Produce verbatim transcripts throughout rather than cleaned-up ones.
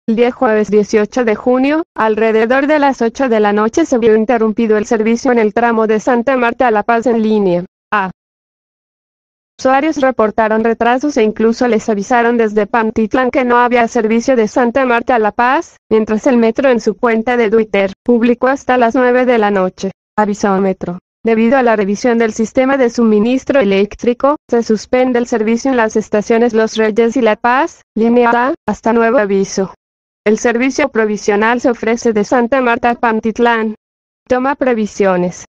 El día jueves dieciocho de junio, alrededor de las ocho de la noche se vio interrumpido el servicio en el tramo de Santa Marta a La Paz en línea A. Usuarios reportaron retrasos e incluso les avisaron desde Pantitlán que no había servicio de Santa Marta a La Paz, mientras el metro en su cuenta de Twitter publicó hasta las nueve de la noche. Avisó Metro. Debido a la revisión del sistema de suministro eléctrico, se suspende el servicio en las estaciones Los Reyes y La Paz, línea A, hasta nuevo aviso. El servicio provisional se ofrece de Santa Marta a Pantitlán. Toma previsiones.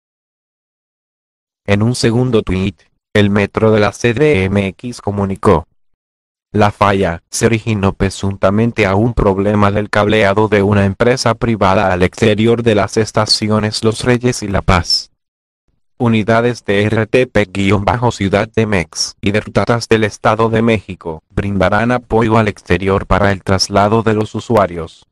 En un segundo tuit, el metro de la C D M X comunicó: la falla se originó presuntamente a un problema del cableado de una empresa privada al exterior de las estaciones Los Reyes y La Paz. Unidades de R T P-Ciudad de Mex y de Rutas del Estado de México brindarán apoyo al exterior para el traslado de los usuarios.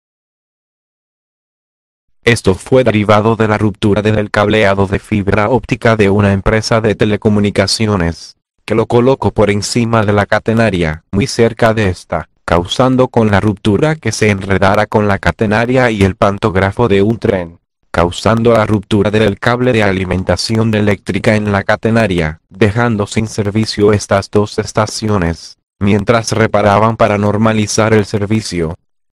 Esto fue derivado de la ruptura del cableado de fibra óptica de una empresa de telecomunicaciones, que lo colocó por encima de la catenaria, muy cerca de esta, causando con la ruptura que se enredara con la catenaria y el pantógrafo de un tren, causando la ruptura del cable de alimentación eléctrica en la catenaria, dejando sin servicio estas dos estaciones, mientras reparaban para normalizar el servicio.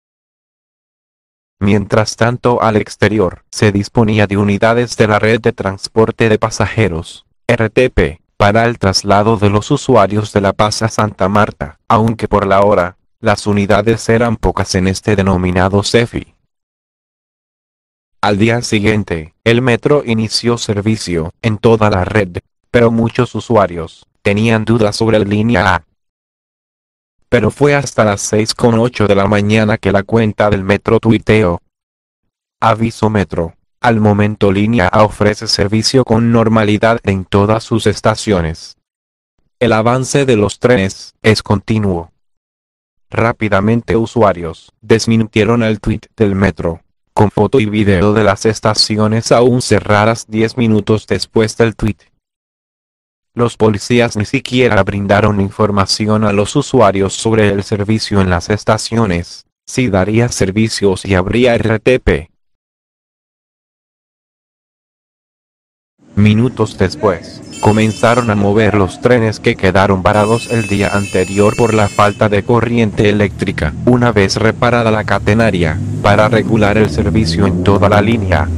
Mientras tanto, al exterior, se disponía de unidades de la red de transporte de pasajeros, R T P, para el traslado de los usuarios de La Paz a Santa Marta, aunque por la hora, las unidades eran pocas en este denominado C E F I. Al día siguiente, el metro inició servicio en toda la red, pero muchos usuarios tenían dudas sobre la línea A. Pero fue hasta las seis con ocho de la mañana que la cuenta del metro tuiteó: aviso metro, al momento línea A ofrece servicio con normalidad en todas sus estaciones. El avance de los trenes es continuo. Rápidamente usuarios desmintieron el tuit del metro, con foto y video de las estaciones aún cerradas diez minutos después del tuit. Los policías ni siquiera brindaron información a los usuarios sobre el servicio en las estaciones, si daría servicio o si habría R T P. Minutos después, comenzaron a mover los trenes que quedaron varados el día anterior por la falta de corriente eléctrica, una vez reparada la catenaria, para regular el servicio en toda la línea.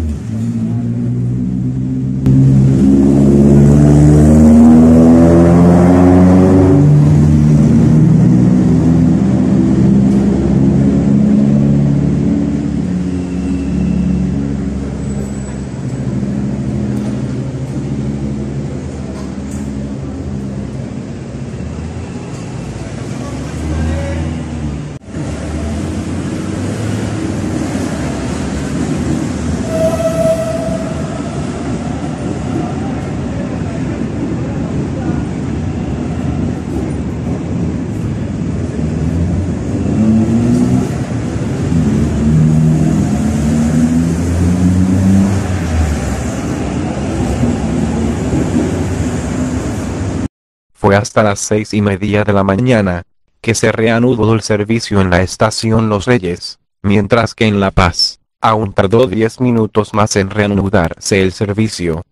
Fue hasta las seis y media de la mañana que se reanudó el servicio en la estación Los Reyes, mientras que en La Paz aún tardó diez minutos más en reanudarse el servicio.